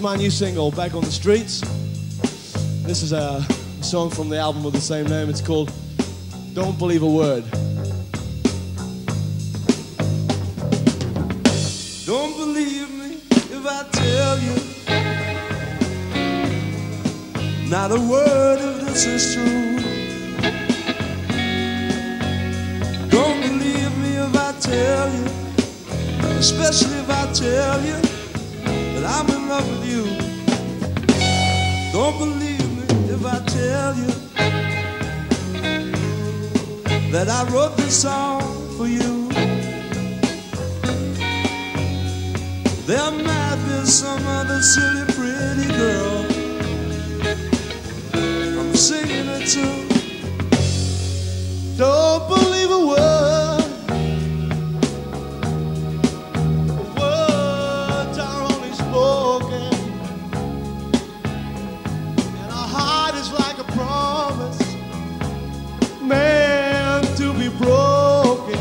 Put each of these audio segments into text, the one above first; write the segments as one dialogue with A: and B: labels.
A: my new single, Back on the Streets. This is a song from the album with the same name. It's called Don't Believe a Word. Don't believe me if I tell you not a word of this is true. Don't believe me if I tell you, especially if I tell you that I'm in love with you. Don't believe me if I tell you that I wrote this song for you. There might be some other silly pretty girl I'm singing it to. Don't believe a word. Words are only spoken, and our heart is like a promise meant to be broken.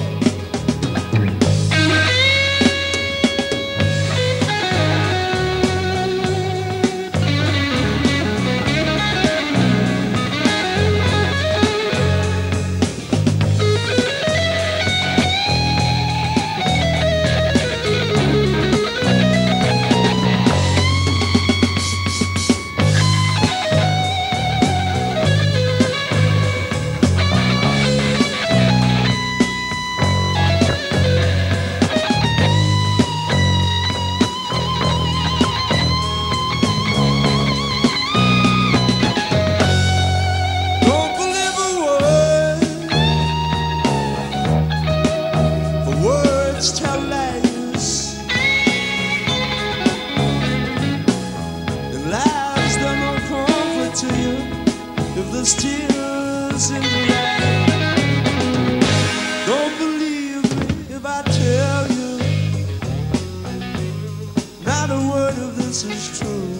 A: Tell lies, and lies done no comfort to you if there's tears in your eyes. Don't believe me if I tell you not a word of this is true.